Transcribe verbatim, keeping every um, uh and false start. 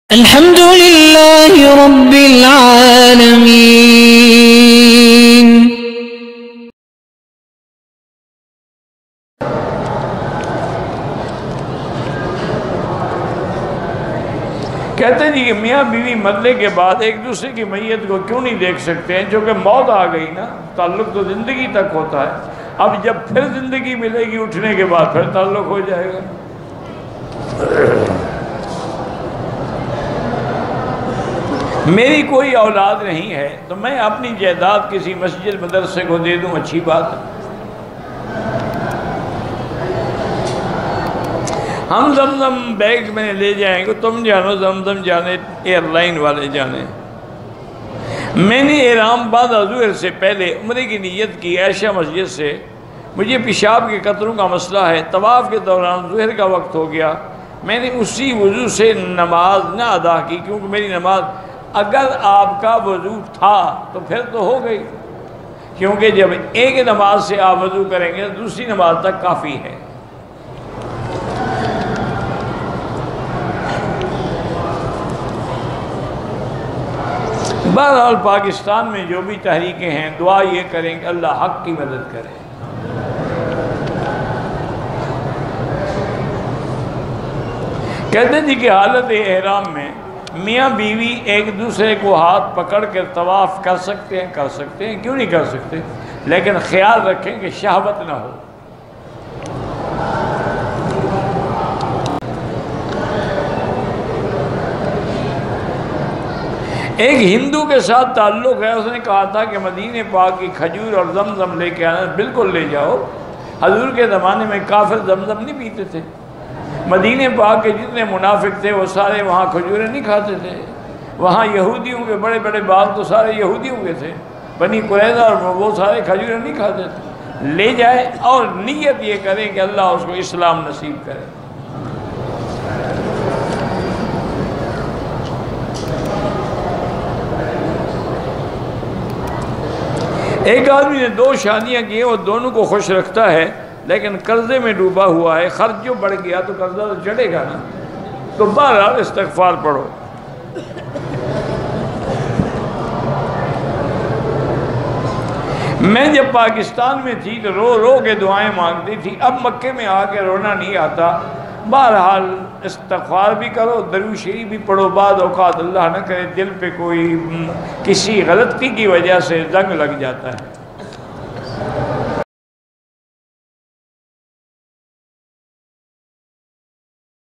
الحمد لله رب العالمين. کہتے ہیں جی کہ میاں بیوی مرنے کے بعد ایک دوسرے کی میت کو کیوں نہیں دیکھ سکتے ہیں؟ چونکہ موت آ گئی نا، تعلق تو زندگی تک ہوتا ہے. اب جب پھر زندگی ملے گی اٹھنے کے بعد پھر تعلق ہو جائے گا. میری کوئی اولاد نہیں ہے تو میں اپنی جائیداد کسی مسجد مدرسے کو دے دوں، اچھی بات ہے. ہم زمزم بیگ میں لے جائیں گے، تم جانو زمزم جانے، ایئر لائن والے جانے. میں نے احرام باندھا ظہر سے پہلے عمرے کی نیت کی عائشہ مسجد سے. مجھے پیشاب کے قطروں کا مسئلہ ہے. طواف کے دوران ظہر کا وقت ہو گیا. میں نے اسی وضو سے نماز نہ ادا کی کیونکہ میری نماز، اگر آپ کا وضو تھا تو پھر تو ہو گئی، کیونکہ جب ایک نماز سے آپ وضو کریں گے دوسری نماز تک کافی ہے. بہرحال پاکستان میں جو بھی تحریکیں ہیں، دعا یہ کریں کہ اللہ حق کی مدد کرے. کہتے ہیں جی کہ حالت احرام میں میاں بیوی ایک دوسرے کو ہاتھ پکڑ کر طواف کر سکتے ہیں کر سکتے ہیں کیوں نہیں کر سکتے؟ لیکن خیال رکھیں کہ شہوت نہ ہو. ایک ہندو کے ساتھ تعلق ہے، اس نے کہا تھا کہ مدینہ پاک کی کھجور اور زمزم لے کے آنا. بالکل لے جاؤ. حضور کے زمانے میں کافر زمزم نہیں پیتے تھے. مدینہ پاک کے جتنے منافق تھے وہ سارے وہاں کھجوریں نہیں کھاتے تھے. وہاں یہودیوں کے بڑے بڑے باغ تو سارے یہودیوں کے تھے. بنی قریظہ اور وہ سارے کھجوریں نہیں کھاتے تھے. لے جائے اور نیت یہ کریں کہ اللہ اس کو اسلام نصیب کرے. ایک آدمی نے دو شادیاں کی، وہ دونوں کو خوش رکھتا ہے لیکن قرضے میں ڈوبا ہوا ہے. خرچ جو بڑھ گیا تو قرضہ تو چڑھے گا نا. تو بہرحال استغفار پڑھو. میں جب پاکستان میں تھی تو رو رو کے دعائیں مانگتی تھی. اب مکے میں آ کے رونا نہیں آتا. بہرحال استغفار بھی کرو، درود شریف بھی پڑھو. بعض اوقات اللہ نہ کرے دل پہ کوئی کسی غلطی کی وجہ سے زنگ لگ جاتا ہے.